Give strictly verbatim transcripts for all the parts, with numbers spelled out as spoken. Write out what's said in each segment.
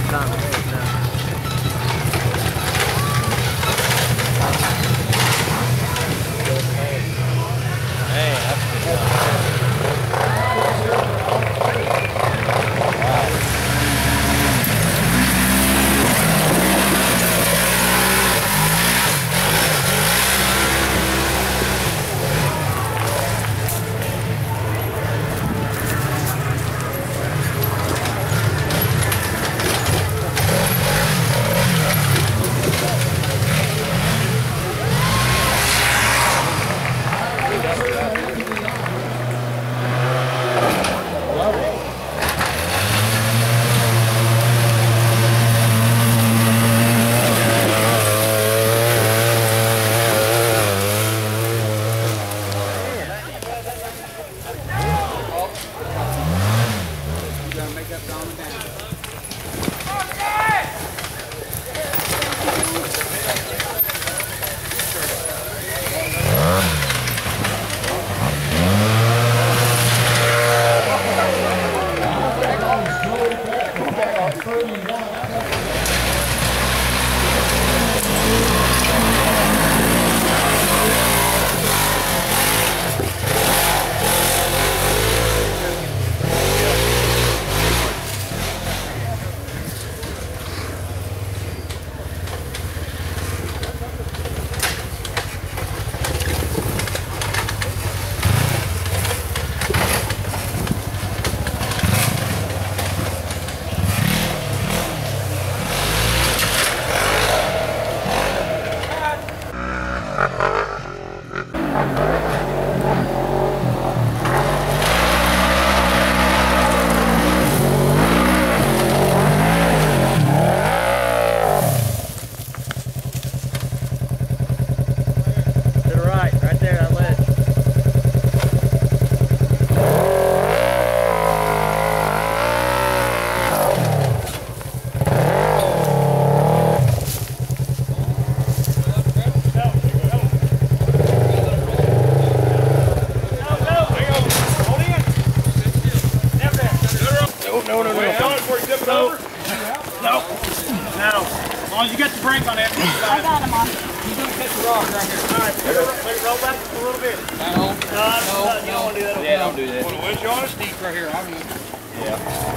No, no, no. Wait, no. Before you tip it over? No. No. As long as you got the brake on it. I got him on. He's going to catch the rock right here. All right, let it roll back a little bit. That hole? No, no, no, you don't want to do that. Yeah, don't do that. Well, where's your honest deep right here? I'm good. Yeah.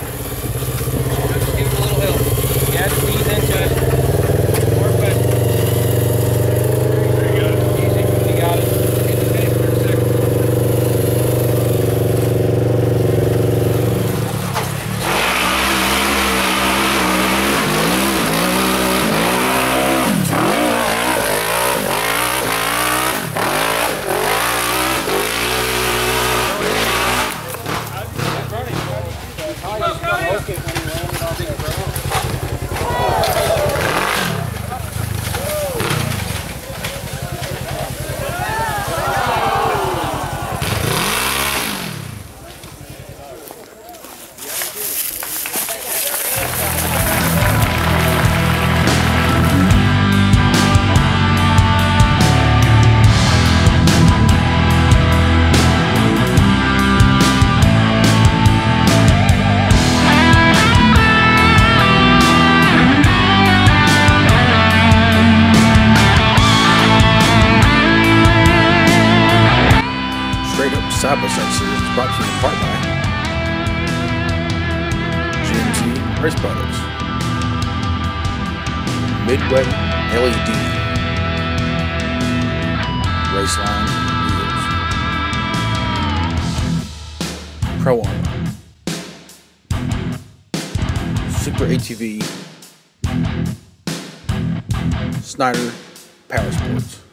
Just give it a little help. You have to ease into it. Work back. There you go. Easy. You got it. Get the finish for a second. Side-by-side series is brought to you in part by G M T Race Products, Midway L E D, Raceline Wheels, Pro Armor, Super A T V, Snyder Power Sports.